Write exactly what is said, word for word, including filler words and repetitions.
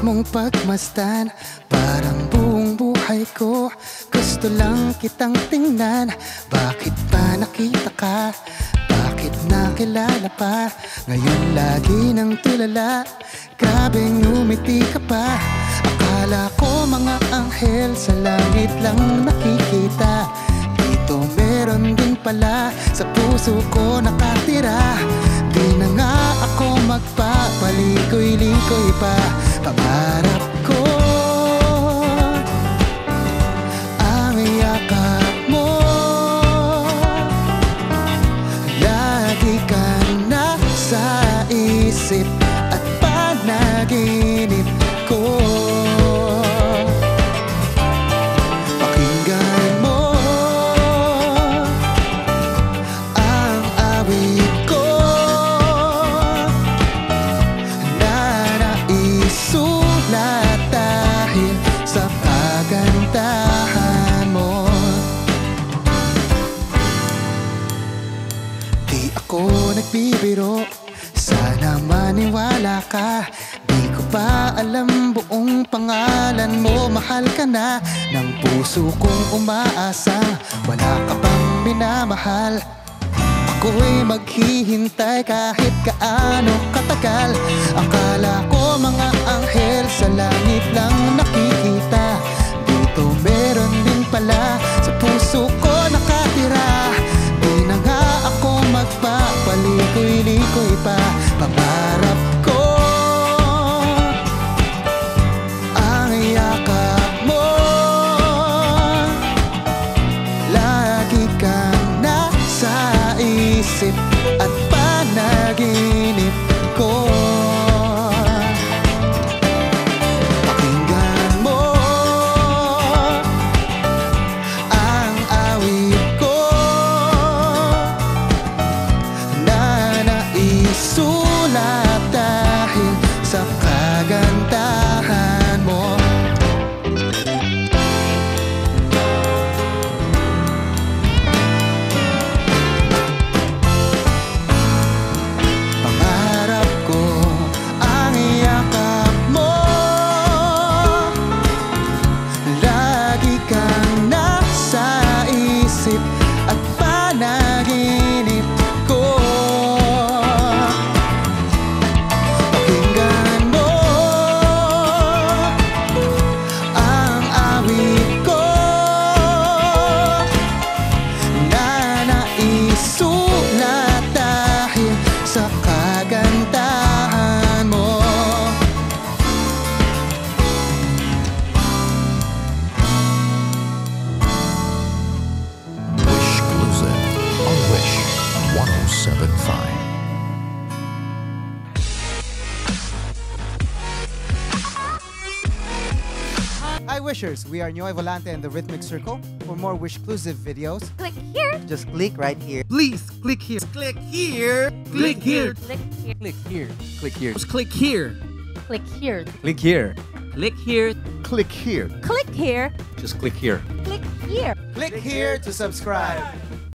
mong pagmasdan. Parang buong buhay ko gusto lang kitang tingnan. Bakit pa nakita ka? Bakit nakilala pa? Ngayon lagi nang tulala, grabeng ngumiti ka pa. Akala ko mga anghel sa langit lang nakikita. Dito meron din pala sa puso ko nakatira. Di na nga ako magpapalikoy-likoy pa. Pangarap ko ang yakap mo. Lagi ka na sa isip at panaginip ko. Pakinggan mo ang awit ko na naisulat dahil sa kagandahan mo. Di ako nagbibiro, sana maniwala ka. Di ko pa alam buong pangalan mo. Mahal ka na ng puso kong umaasa. Wala ka pang minamahal. Ako'y maghihintay kahit kaano katagal. Akala ko mga anghel sa langit lang nakikita. Dito meron din pala sa puso ko nakatira. Di na nga ako magpapalikoy-likoy pa. Pangarap ko ang yakap mo. Lagi kang nasa isip at panaginip ko. Pakinggan mo ang awit ko na naisulat dahil sa kagandahan mo. Pangarap ko ang yakap mo. Lagi kang nasa isip at panaginip ko. Pakinggan mo ang awit ko na naisulat dahil sa kagandahan mo. WISHclusive on Wish one oh seven point five. Hi Wishers, we are Nyoy Volante and the Rhythmic Circle. For more WISHclusive videos, Click here. just click right here. Please click here. Click here. Click here. Click here. Click here. Click here. Just click here. Click here. Click here. Click here. Click here. Click here. Just click here. Click here. Click here to subscribe.